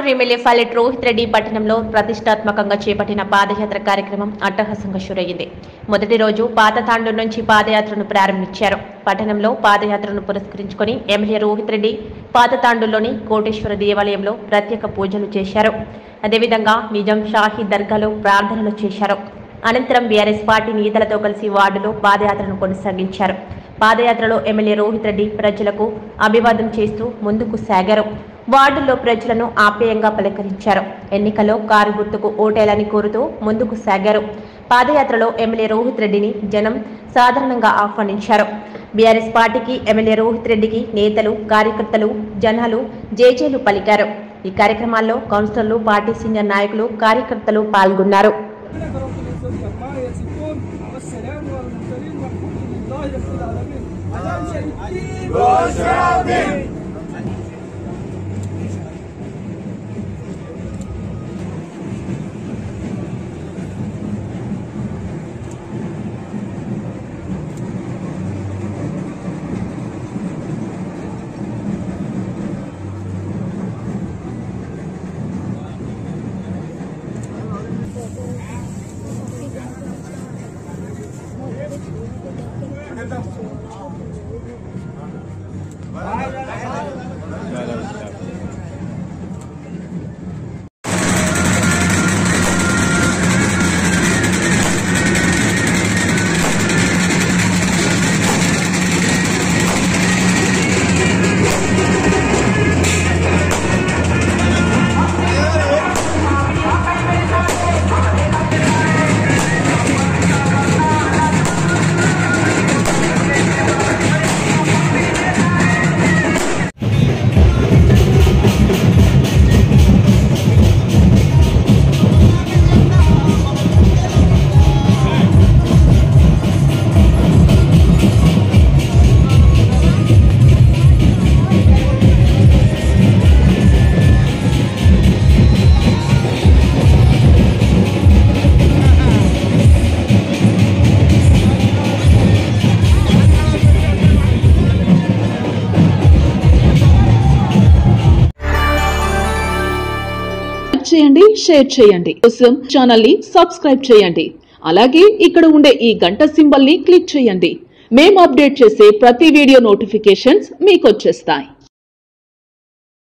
Tandur MLA Pilot Rohit Reddy పట్టణంలో ప్రతిష్టాత్మకంగా చేపట్టిన పాదయాత్ర కార్యక్రమం అట్టహాసంగా షురయ్యింది. మొదటి రోజు పాత తాండూరు నుంచి పాదయాత్రను ప్రారంభించారు. పట్టణంలో పాదయాత్రను పురస్కరించుకొని ఎమ్మెల్యే రోహిత్ రెడ్డి పాత తాండూరులోని కోటేశ్వర దేవాలయంలో ప్రత్యేక పూజలు చేశారు. అదేవిధంగా నిజాం షాహీ దర్గాలో ప్రార్థనలు చేశారు. అనంతరం బీఆర్ఎస్ పార్టీ నేతలతో కలిసి వార్డులో పాదయాత్రను కొనసాగించారు. పాదయాత్రలో ఎమ్మెల్యే రోహిత్ రెడ్డి ప్రజలకు అభివాదం చేస్తూ ముందుకు సాగారు. వార్డుల్లో ప్రజలను ఆప్యాయంగా పలకరించారు. ఎన్నికల్లో కారు గుర్తుకు ఓటేయాలని కోరుతూ ముందుకు సాగారు. పాదయాత్రలో ఎమ్మెల్యే రోహిత్ రెడ్డిని జనం సాధారణంగా ఆహ్వానించారు. బీఆర్ఎస్ పార్టీకి ఎమ్మెల్యే రోహిత్ రెడ్డికి నేతలు, కార్యకర్తలు, జనాలు జేజేలు పలికారు. ఈ కార్యక్రమాల్లో కౌన్సిలర్లు, పార్టీ సీనియర్ నాయకులు, కార్యకర్తలు పాల్గొన్నారు. చేయండి, షేర్ చేయండి. కోసం ఛానల్ ని సబ్స్క్రైబ్ చేయండి. అలాగే ఇక్కడ ఉండే ఈ గంట సింబల్ ని క్లిక్ చేయండి. మేము అప్డేట్ చేసే ప్రతి వీడియో నోటిఫికేషన్స్ మీకు వచ్చేస్తాయి.